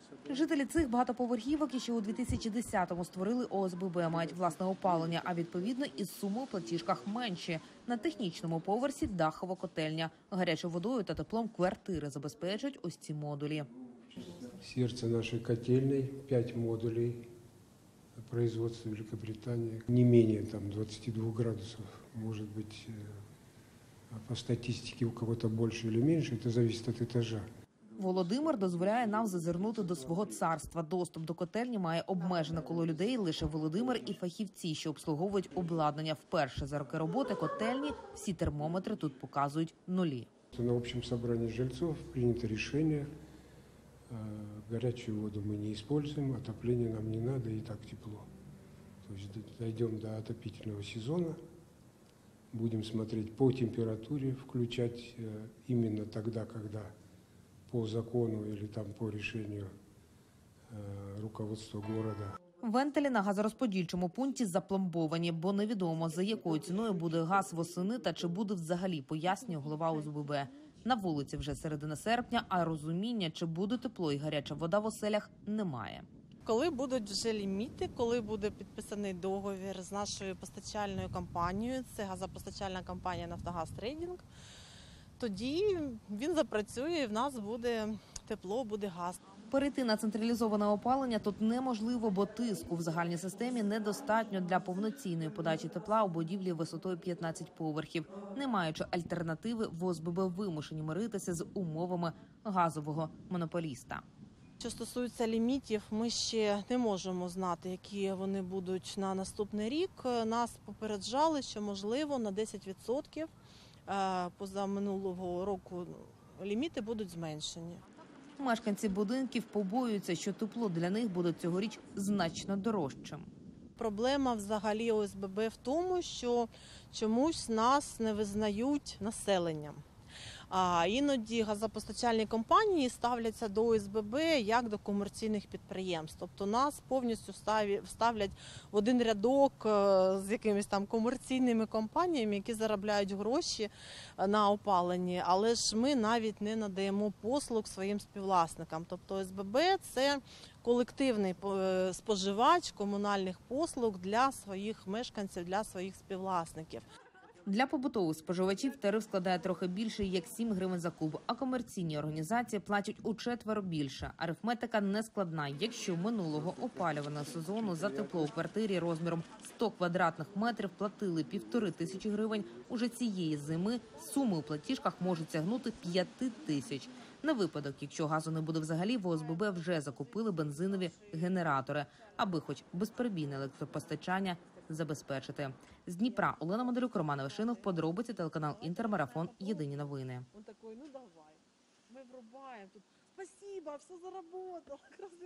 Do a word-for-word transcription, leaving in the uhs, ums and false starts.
Жителі цих багатоповерхівок ще у дві тисячі десятому створили О С Б Б, мають власне опалення, а відповідно і суми у платіжках менші. На технічному поверсі дахова котельня. Гарячою водою та теплом квартири забезпечують ось ці модулі. Сердце нашей котельной, пять модулей производства Великобритании. Не менее там двадцати двух градусов, может быть, по статистике у кого-то больше или меньше, это зависит от этажа. Володимир дозволяє нам зазирнути до свого царства. Доступ до котельні має обмежене коло людей, лише Володимир і фахівці, що обслуговують обладнання. Вперше за роки роботи котельні всі термометри тут показують нулі. На общем собрании жильцов принято решение, горячую воду мы не используем, отопление нам не надо, и так тепло. То есть дойдем до отопительного сезона, будем смотреть по температуре, включать именно тогда, когда по закону или там по решению э, руководства города. Вентилі на газорозподільчому пункті запломбовані, бо невідомо, за якою ціною буде газ восени та чи буде взагалі, пояснює голова О С Б Б. На вулиці вже середина серпня, а розуміння, чи буде тепло і гаряча вода в оселях, немає. Коли будуть вже ліміти, коли буде підписаний договір з нашою постачальною компанією, це газопостачальна компанія «Нафтогаз Трейдинг», тоді він запрацює і в нас буде тепло, буде газ. Перейти на централізоване опалення тут неможливо, бо тиску в загальній системі недостатньо для повноцінної подачі тепла у будівлі висотою п'ятнадцять поверхів. Не маючи альтернативи, в О С Б Б вимушені миритися з умовами газового монополіста. Що стосується лімітів, ми ще не можемо знати, які вони будуть на наступний рік. Нас попереджали, що, можливо, на десять відсотків позаминулого року ліміти будуть зменшені. Мешканці будинків побоюються, що тепло для них буде цьогоріч значно дорожчим. Проблема взагалі О С Б Б в тому, що чомусь нас не визнають населенням. А іноді газопостачальні компанії ставляться до О С Б Б як до комерційних підприємств. Тобто нас повністю ставлять в один рядок з якимись там комерційними компаніями, які заробляють гроші на опаленні. Але ж ми навіть не надаємо послуг своїм співвласникам. Тобто О С Б Б – це колективний споживач комунальних послуг для своїх мешканців, для своїх співвласників. Для побутових споживачів тариф складає трохи більше, як сім гривень за куб, а комерційні організації платять учетверо більше. Арифметика не складна. Якщо минулого опалювального сезону за тепло у квартирі розміром сто квадратних метрів платили півтори тисячі гривень, уже цієї зими суми у платіжках можуть сягнути п'яти тисяч. На випадок, якщо газу не буде взагалі, в О С Б Б вже закупили бензинові генератори, аби хоч безперебійне електропостачання забезпечити. З Дніпра Олена Моделюк, Роман Вишинов, подробиці, телеканал Інтермарафон, єдині новини. Он такой, ну давай, ми врубаємо тут. Спасибо, все заработало.